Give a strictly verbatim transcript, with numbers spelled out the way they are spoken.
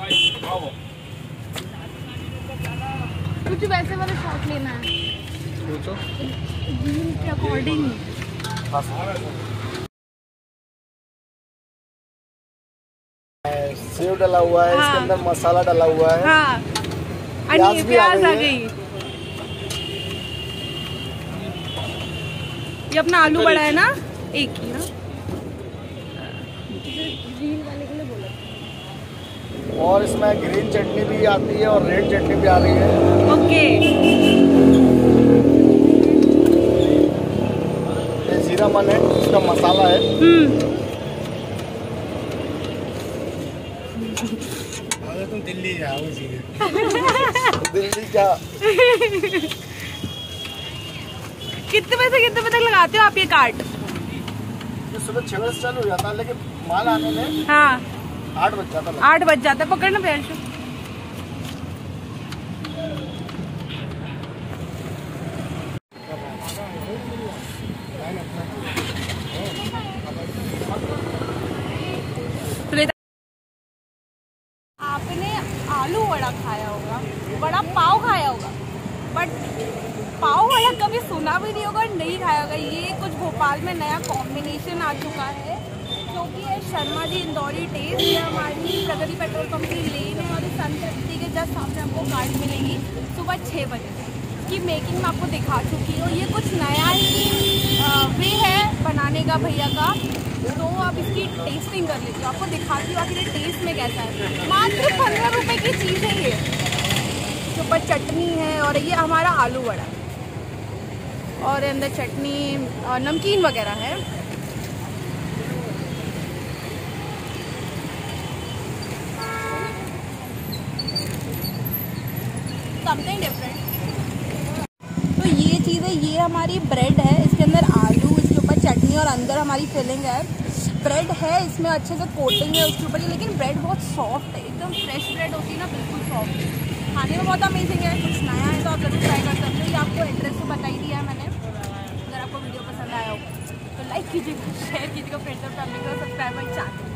कुछ वैसे वाले शॉट लेना है पूछो के अकॉर्डिंग। सेव डला हुआ है, हाँ। इसके अंदर मसाला डला हुआ है, हाँ। प्याज, प्याज आ गई। ये अपना आलू बड़ा है ना, एक ही ना। ग्रीन वाले के लिए बोला। और इसमें ग्रीन चटनी भी आती है और रेड चटनी भी आ रही है। ओके। ये जीरा मन है, इसका मसाला है। हम्म। अगर तुम दिल्ली जाओ सीधे। दिल्ली क्या? कितने पैसे कितने पैसे लगाते हो आप ये कार्ट? ये सुबह छह बजे चालू हो जाता है, लेकिन माल आने में हाँ आठ बज जाता है। आठ बज जाता है। पकड़ना प्यार से। आपने आलू वड़ा खाया होगा, वड़ा पाव खाया होगा, बट पाव वाला कभी सुना भी नहीं होगा, नहीं खाया होगा। ये कुछ भोपाल में नया कॉम्बिनेशन आ चुका है, क्योंकि ये शर्मा जी इंदौरी टेस्ट, ये हमारी प्रगति पेट्रोल पंप की लेन है और इस संतृप्ति के जस्ट सामने आपको कार्ड मिलेगी सुबह छः बजे। इसकी मेकिंग मैं आपको दिखा चुकी हूँ। ये कुछ नया ही वे है बनाने का भैया का, तो आप इसकी टेस्टिंग कर लीजिए। आपको दिखाती हूँ आखिर ये टेस्ट में कैसा है। मात्र पंद्रह रुपए की चीज़ है ये। इसके ऊपर चटनी है और ये हमारा आलू वड़ा और अंदर चटनी और नमकीन वगैरह है। Something different. तो ये चीज़ है, ये हमारी ब्रेड है, इसके अंदर आलू, इसके ऊपर चटनी और अंदर हमारी फिलिंग है। ब्रेड है, इसमें अच्छे से कोटिंग है उसके ऊपर, लेकिन ब्रेड बहुत सॉफ्ट है, एकदम फ्रेश ब्रेड होती है ना, बिल्कुल सॉफ्ट है। खाने में बहुत अमेजिंग है। कुछ नया है तो आप जरूर ट्राई कर सकते हो। ये आपको एड्रेस तो बता ही दिया है मैंने। अगर आपको वीडियो पसंद आया हो तो लाइक कीजिएगा, शेयर कीजिएगा, फ्रेंड्स और फैमिली को सब्सक्राइब और चाहते